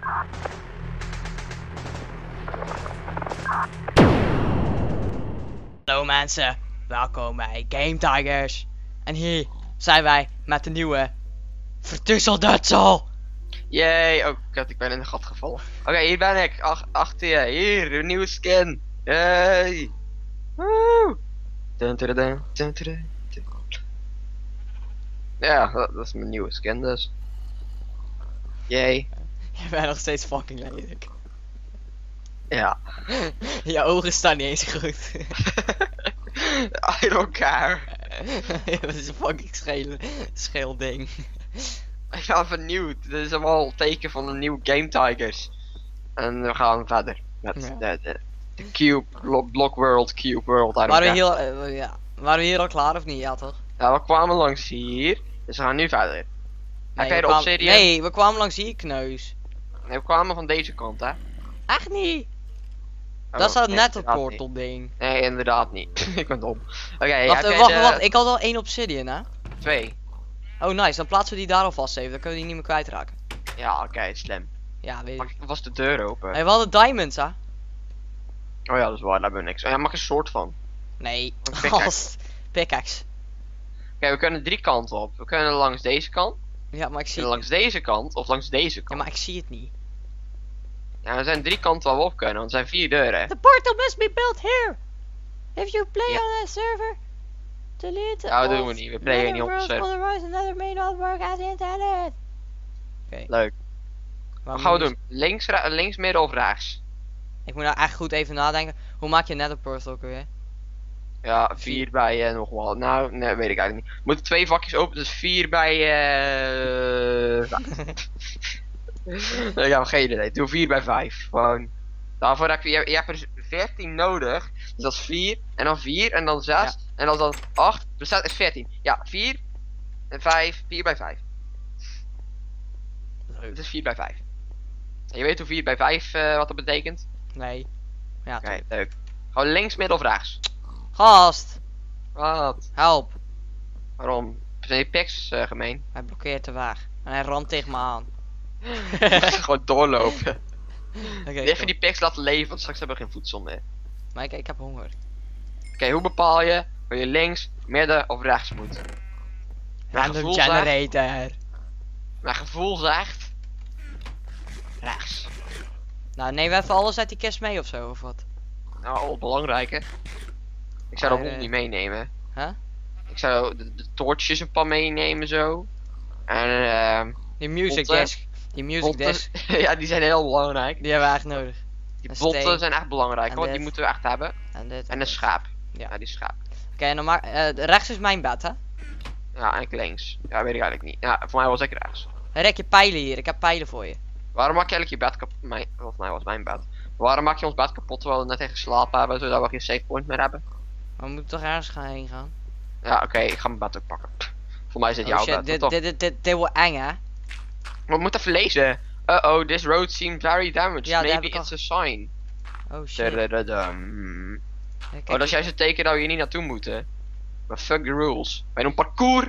Hallo mensen, welkom bij Game Tigers. En hier zijn wij met de nieuwe Vertusseldutsel. Yay, oh kut, ik ben in een gat gevallen. Oké, hier ben ik, achter je, hier, een nieuwe skin. Yay. Woe. Dun, dun, dun, dun, dun, dun. Ja, dat is mijn nieuwe skin dus. Yay. Je bent nog steeds fucking lelijk. Ja. Je ogen staan niet eens goed. I don't care. Dat is een fucking scheel ding. Ik ben vernieuwd. Dit is allemaal teken van een nieuwe Game Tigers. En we gaan verder met de Cube, Block World, Cube World. Waren we hier al klaar of niet? Ja toch? Ja, we kwamen langs hier, dus we gaan nu verder. Heb jij de we obsidian? Nee, we kwamen langs hier, kneus. Nee, we kwamen van deze kant, hè? Echt niet? Oh, Dat is dat nee, net een inderdaad portal ding. niet. Nee, inderdaad niet. Ik ben dom. Oké, Wacht, ik had al 1 obsidian hè? 2. Oh nice, dan plaatsen we die daar alvast even, dan kunnen we die niet meer kwijtraken. Ja, oké, slim. Ja, weet ik. Was de deur open? Hey, we hadden diamonds hè? Oh ja, dat is waar, daar hebben we niks. Oh, ja, mag een soort van. Nee, Een pickaxe. Pickaxe. Oké, we kunnen 3 kanten op. We kunnen langs deze kant, Ja, maar ik zie en langs deze kant, of langs deze Ja, kant. maar ik zie het niet. Ja, er zijn 3 kanten waar we op kunnen, want er zijn 4 deuren. The portal must be built here. If you play on a server, delete Nou, dat doen we niet. We playen niet op de server. Otherwise another may not work as intended. Oké. Leuk. Wat gaan we doen? Links, midden of rechts? Ik moet nou echt goed even nadenken. Hoe maak je net een portal ook weer? Ja, 4 bij nog wel. Nou, nee, weet ik eigenlijk niet. We moeten 2 vakjes open, dus 4 bij nee, ja, geen idee. Doe 4 bij 5. Gewoon. Daarvoor heb je hebt er 14 nodig. Dus dat is 4. En dan 4 en dan 6. Ja. En dan 8. Dus dat is 14. Ja, 4 en 5. 4 bij 5. Leuk. Het is 4 bij 5. En je weet hoe 4 bij 5 wat dat betekent? Nee. Ja, Oké, leuk. Gewoon links, midden of rechts? Gast! Wat? Help! Waarom? Zijn die pics gemeen? Hij blokkeert de weg. En hij ramt tegen me aan. Gewoon doorlopen. Oké, Even die pics laten leven, want straks hebben we geen voedsel meer. maar ik heb honger. Oké, hoe bepaal je of je links, midden of rechts moet? Mijn Random gevoel zegt- generator. Mijn gevoel zegt rechts. Nou, neem we even alles uit die kist mee of zo, of wat? Nou, al belangrijk hè. Ik zou de Maar, hond niet meenemen. Huh? Ik zou de toortjes een paar meenemen zo. En Die music botten. disc. Die music botten. disc. Ja, die zijn heel belangrijk. Die hebben we echt nodig. Die een botten steen. zijn echt belangrijk En hoor, die dit. moeten we echt hebben. En dit. En een schaap. Ja. Ja, die schaap. Oké, en dan maak. Rechts is mijn bed, hè? Ja, en ik links. Ja, weet ik eigenlijk niet. Ja, voor mij was ik rechts. Rek je pijlen hier, ik heb pijlen voor je. Waarom maak je eigenlijk je bed kapot? Volgens mij was mijn bed. Waarom maak je ons bed kapot terwijl we net tegen geslapen hebben, zodat we geen save point meer hebben? Maar we moeten toch ergens heen gaan? Ja, oké, ik ga mijn bed ook pakken. Voor mij is dit Oh jouw shit, bed. Toch? dit wordt eng, hè? We moeten even lezen. Uh-oh, this road seems very damaged. Ja, dat heb Maybe ik it's a sign. Oh shit. Dadadadam. Kijk, Oh, dat is juist het teken dat we hier niet naartoe moeten. Maar fuck the rules. Wij doen parcours.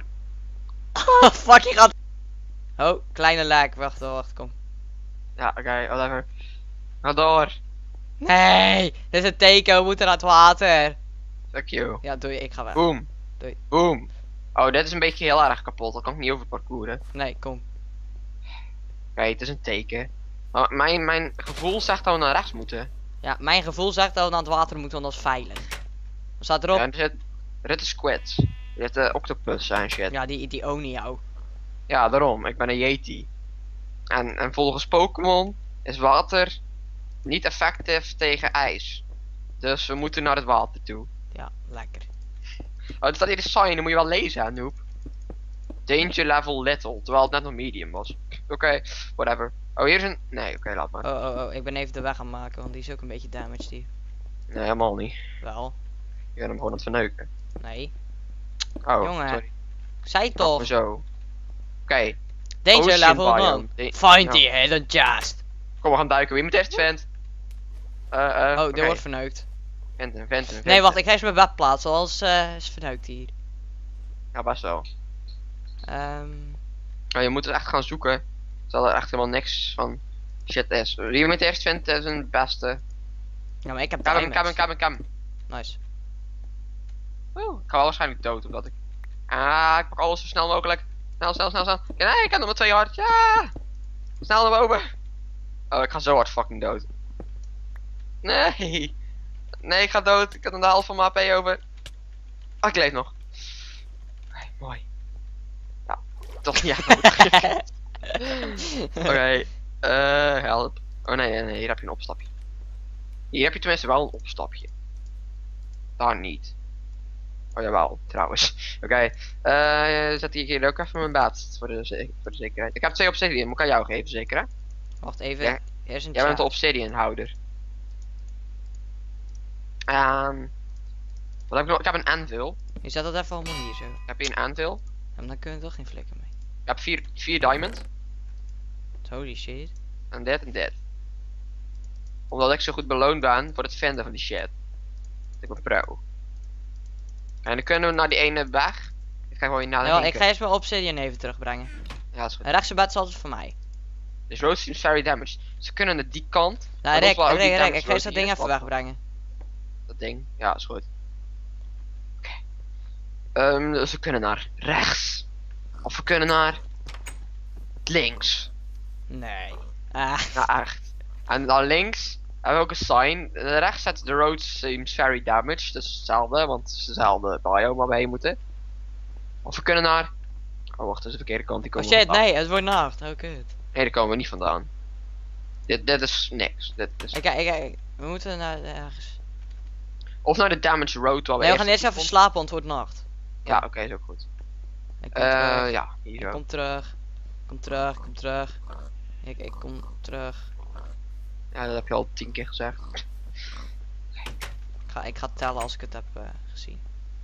fuck, je gaat. Oh, kleine lijk. Wacht, kom. Ja, oké, whatever. Ga door. Nee, dit is een teken, we moeten naar het water. Fuck you. Ja, doei, ik ga weg. Boom. Doei. Boom. Oh, dit is een beetje heel erg kapot. Dat kan ik niet over parcouren. Nee, kom. Oké, het is een teken. Maar mijn gevoel zegt dat we naar rechts moeten. Ja, mijn gevoel zegt dat we naar het water moeten, want dat is veilig. Wat staat erop? Ja, er zitten squids. Er zitten octopus en shit. Ja, die ownen jou. Ja, daarom. Ik ben een yeti. En volgens Pokémon is water niet effectief tegen ijs. Dus we moeten naar het water toe. Ja, lekker. Oh, er staat hier de sign, dan moet je wel lezen, hè, noob. Danger level little, terwijl het net nog medium was. Oké, whatever. Oh, hier is een... Nee, oké, laat maar. Oh, ik ben even de weg aan het maken, want die is ook een beetje damaged hier. Nee, helemaal niet. Wel, Je bent hem gewoon aan het verneuken. nee. Oh, Jongen, sorry. Ik zei Wacht toch. maar zo. Oké, Danger Ocean level biome. 1. Da- Find ja. the hidden chest. kom, we gaan duiken. Wie moet eerst vent? Oh, oké. dit wordt verneukt. Venten. Nee, wacht, ik ga eens mijn bed plaatsen, anders is verneukt hier. Ja, best wel. Ehm Oh, je moet er echt gaan zoeken. Terwijl er echt helemaal niks van shit is. Wie me het eerst vindt is een beste. Ja, maar ik heb Kam. Nice. Oeh, ik ga wel waarschijnlijk dood omdat ik... ik pak alles zo snel mogelijk. Snel. Nee, ik heb nog maar 2 hard. Ja! Snel naar boven. Oh, ik ga zo hard fucking dood. Nee. Nee, ik ga dood. Ik heb nog de helft van mijn AP over. Oh, ik leef nog. Oké, mooi. Nou, toch niet echt. Oké, help. Oh nee, hier heb je een opstapje. Hier heb je tenminste wel een opstapje. Daar niet. Oh jawel, trouwens. Oké, zet hier ook even mijn baat voor de zekerheid. Ik heb 2 obsidian, moet ik aan jou geven, zeker hè? Wacht even. Ja, Eerst een jij bent de chat. obsidian houder. Wat heb ik nog? Ik heb een anvil. Je zet dat even allemaal hier zo. Ik heb hier een anvil. Ja, maar dan kunnen we toch geen flikker mee. Ik heb 4 diamond. Holy shit. En dit. Omdat ik zo goed beloond ben voor het vinden van die shit. Ik ben pro. En dan kunnen we naar die ene weg. Ik ga gewoon naar de Ja, ik linker. ga eerst mijn obsidian even terugbrengen. Ja, dat is goed. De rechtse bed is altijd voor mij. Dus road seems very damaged. Ze kunnen naar die kant. Nou, maar dat is wel ook die Rick, damage ik ga road eerst dat die ding hier even is. wegbrengen. Dat ding, ja, is goed. Oké. Dus we kunnen naar rechts. Of we kunnen naar links. Nee. Nou, echt. En dan links hebben we ook een sign. Rechts staat the road seems very damaged. Dus hetzelfde, want het is dezelfde biome waar we heen moeten. Of we kunnen naar... Oh, wacht, dat is de verkeerde kant. Die Oh komen we shit, vandaan. nee, het wordt nacht. Oh kut. Nee, daar komen we niet vandaan. Dit is niks. Dit is... We moeten naar ergens. Of naar de damaged road waar we Nee, we gaan eerst naartoe even konden. slapen, want het wordt nacht. Ja, oké, is ook goed. Ik kom terug. Ja, hier Ik ook. kom terug. Kom terug. Ik kom terug. Ja, dat heb je al 10 keer gezegd. Ik ga tellen als ik het heb gezien.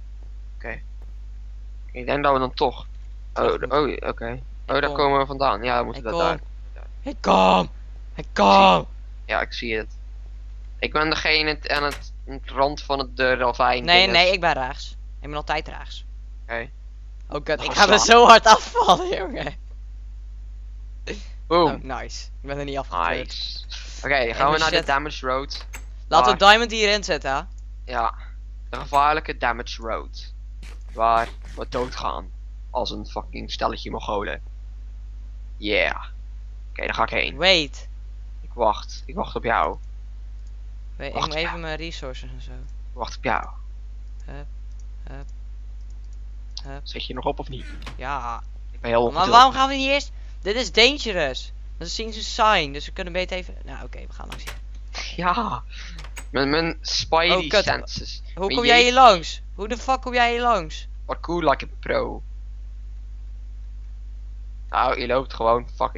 Ik denk dat we dan toch... Terug Oh, moeten. oké. Oh, daar kom. komen we vandaan. Ja, dan moeten Ik we daar. kom. Ik kom. Ja, ik zie het. Ik ben degene aan het rand van de ravijn. Nee, ik ben rechts. Ik ben altijd rechts. Oké. Oh kut, ik Oh, ga er slaan. zo hard afvallen, jongen. Boom. Oh, nice. Ik ben er niet afgetreurd. Nice. Oké, gaan we naar de shit. damaged road. Laten we Waar? Diamond hierin zetten, hè? Ja. De gevaarlijke damaged road. Waar we doodgaan. Als een fucking stelletje Mongolen. Yeah. Oké, daar ga ik heen. Wait. Ik wacht op jou. Ik Wacht, moet even mijn resources en zo. Ik wacht op jou. Hup. Zet je nog op of niet? Ja. Ik ben heel Maar ongeduldig. waarom gaan we niet eerst? Dit is dangerous. Dat is zien ze sign, dus we kunnen beter even... Nou oké, we gaan langs hier. Ja. Mijn spidey Oh, kut. senses. Hoe Mijn kom jij hier langs? Hoe de fuck kom jij hier langs? Parkour like a pro. Nou, je loopt gewoon fucking.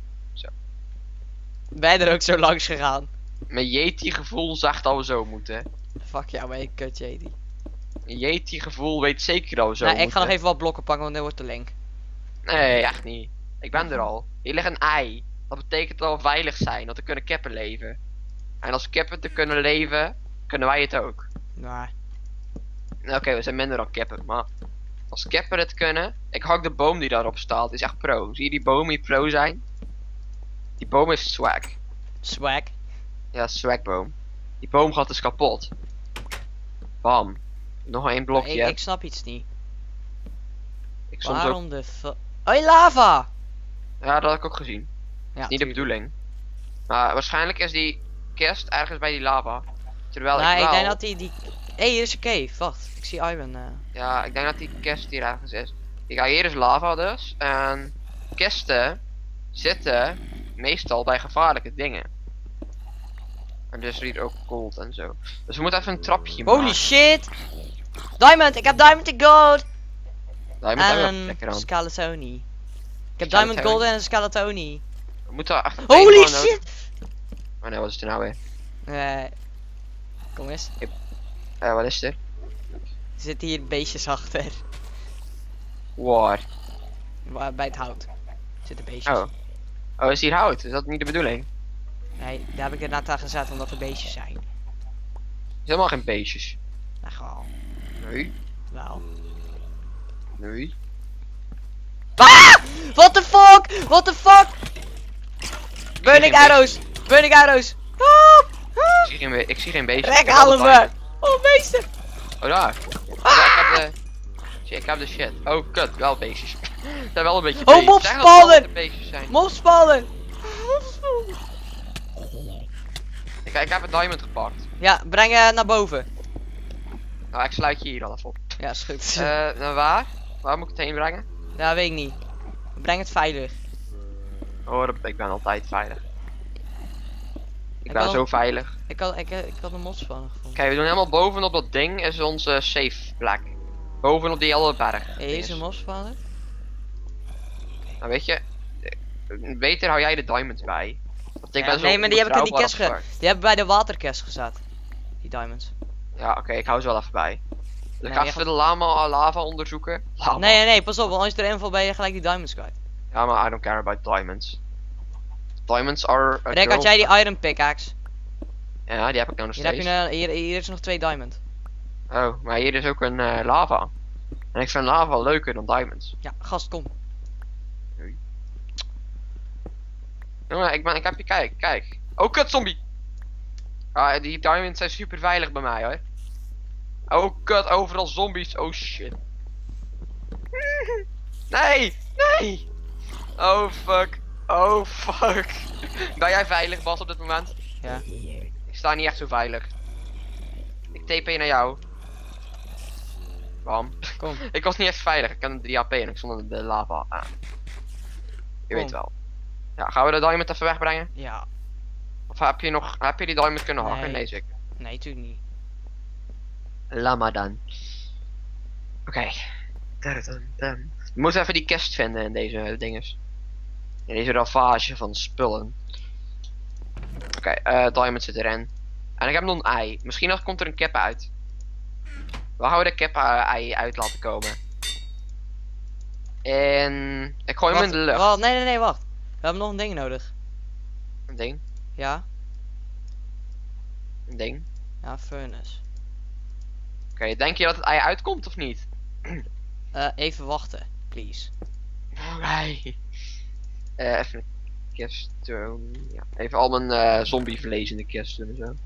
Ben je er ook zo langs gegaan? Mijn Yeti gevoel zegt dat we zo moeten. Fuck jou, ben je kut, JD. Mijn Yeti gevoel weet zeker dat we zo Nou, ik moeten. ga nog even wat blokken pakken, want dit wordt te link. Nee, echt niet. Ik ben er al. Hier ligt een ei. Dat betekent dat we veilig zijn, dat er kunnen kippen leven. En als kippen te kunnen leven, kunnen wij het ook. Nou, Oké, we zijn minder dan kippen, maar als kippen het kunnen, ik hak de boom die daarop staat, die is echt pro. Zie je die boom die pro zijn? Die boom heeft swag. swag. Ja, swagboom. Die boom gaat dus kapot. Bam. Nog één blokje. Ik snap iets niet. Ik soms ook. Waarom de fuck... Oh, lava! Ja, dat heb ik ook gezien. Ja, Niet de bedoeling. Maar waarschijnlijk is die kist ergens bij die lava. Terwijl Nou, ik wel... ik denk dat die... Hé, hier is een cave. Wacht, ik zie Iron. Ja, ik denk dat die kist hier ergens is. Kijk, hier is lava dus. En kisten zitten meestal bij gevaarlijke dingen. En dus hier ook gold en zo. Dus we moeten even een trapje Holy maken. shit! Diamond! Ik heb Diamond and Gold! Daar moet En even een lekker aan. Skeletoni. Ik heb Diamond Skeletoni. Gold en een Skeletoni. We moeten echt een Holy tegenman nodig- shit! Oh nee, wat is er nou weer? Kom eens. Wat is er? Er zitten hier beestjes achter. Waar? Bij het hout. Er zitten beestjes. Oh. Oh, is hier hout? Is dat niet de bedoeling? Nee, daar heb ik er net aan gezet omdat er beestjes zijn. Is helemaal geen beestjes. Nou, gewoon. Nee. Wel. Nee. Ah! What the fuck? What the fuck? Burning arrows! Burning arrows! Ah! Ah! Ik zie geen beestjes. Rek, Ik heb wel haal de me! diamond. Oh, meester! Oh, daar. Ja, ik heb de shit. Oh, kut. Wel beestjes. Het zijn wel een beetje Oh, beestjes. mobs Zeg dat het wel spawnen! de beestjes zijn. Mobspawnen! Ik heb een diamond gepakt. Ja, breng naar boven. Nou, ik sluit je hier al even op. Ja, is goed. Naar waar? Waar moet ik het heen brengen? Ja, weet ik niet. Breng het veilig. Oh, ik ben altijd veilig. Ik Ik ben wil- zo veilig. Ik had een mobspannen gevonden. Kijk, we doen helemaal bovenop dat ding is onze safe plek. Bovenop die hele berg. Hey, hier is een mobspannen. Nou, weet je, beter hou jij de diamonds bij. Want ik Ja, ben zo nee, maar die heb ik in die onbetrouwbaar kist als fuck. Die hebben bij de waterkist gezet. Die diamonds. Ja, oké, ik hou ze wel even bij. Dus Nee, ik ga je even de lava onderzoeken. Lava. Nee, pas op, want als je erin valt ben je gelijk die diamonds kwijt. Ja, maar I don't care about diamonds. Diamonds are a Rick, had girl- jij die iron pickaxe? Ja, die heb ik nou nog Hier, heb steeds. je hier is nog 2 diamond. Oh, maar hier is ook een lava. En ik vind lava leuker dan diamonds. Ja, gast, kom. Jongen, ik heb je, kijk. Oh, kut zombie! Ah, die diamonds zijn super veilig bij mij hoor. Oh, kut, overal zombies. Oh shit. Nee! Nee! Oh fuck. Oh fuck. Ben jij veilig, Bas, op dit moment? Ja. Ik sta niet echt zo veilig. Ik TP naar jou. Bam. Kom. Ik was niet echt veilig. Ik had een 3 HP en ik stond onder de lava aan. Je weet wel. Ja, gaan we de diamond even wegbrengen? Ja. Of heb je die diamond kunnen hakken? Nee. Nee, zeker. Nee, tuurlijk niet. Laat maar dan. Oké. We moeten even die kist vinden in deze dinges. In deze ravage van spullen. Oké, diamond zit erin. En ik heb nog een ei. Misschien komt er een kip uit. Waar gaan we de kip ei uit laten komen? En ik gooi hem in de lucht. Wacht, nee, wacht. We hebben nog een ding nodig. Een ding. Ja? Een ding. Ja, furnace. Oké, denk je dat het ei uitkomt of niet? Even wachten, please. Oké. Even een kist doen. Ja. Even al mijn zombievlees in de kist doen en zo.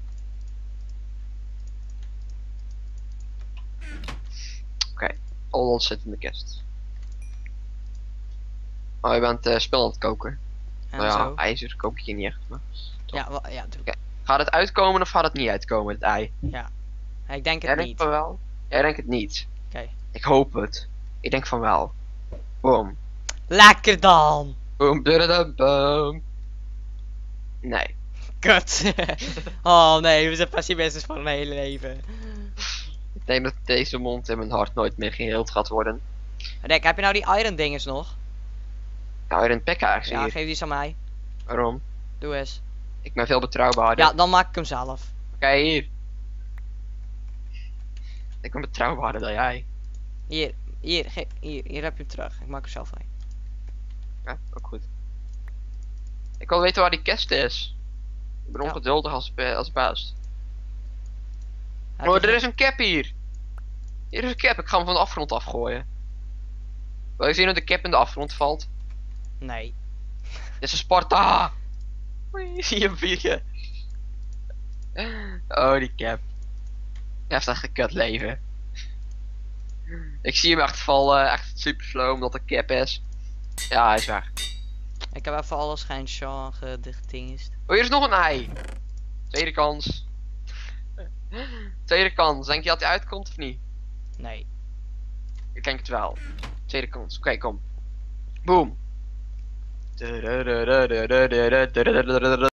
Oké, al ons zit in de kist. Oh, je bent spul aan het koken. En Nou ja, zo. ijzer kook je niet echt. Maar... Ja, ja, doe. Oké. Gaat het uitkomen of gaat het niet uitkomen, het ei? Ja. Ik denk Jij het denkt niet. van wel? Jij denkt het niet. Oké. Ik hoop het. Ik denk van wel. Boom. Lekker dan! Boom, boom. Nee. Kut. Oh nee, we zijn pessimistisch voor mijn hele leven. Ik denk dat deze mond in mijn hart nooit meer geheeld gaat worden. Rick, heb je nou die iron dinges nog? Nou, weer een pickaxe Ja, hier. geef die eens aan mij. Waarom? Doe eens. Ik ben veel betrouwbaarder. Ja, dan maak ik hem zelf. Oké, hier. Ik ben betrouwbaarder dan jij. Hier heb je hem terug. Ik maak hem zelf mee. Ja, ook goed. Ik wil weten waar die kist is. Ik ben Ja. ongeduldig als best. Heb Oh, je er ge- is een cap hier. Hier is een cap. Ik ga hem van de afgrond afgooien. Wil je zien hoe de cap in de afgrond valt? Nee. Dit is een Sparta. Oei, zie je hem vliegen? Oh, die cap. Hij heeft echt een kut leven. Ik zie hem echt vallen. Echt super slow omdat de cap is. Ja, hij is weg. Ik heb even alles geen Sean gedingest. Oh, hier is nog een ei. Tweede kans. Tweede kans. Denk je dat hij uitkomt of niet? Nee. Ik denk het wel. Tweede kans. Oké, kom. Boom.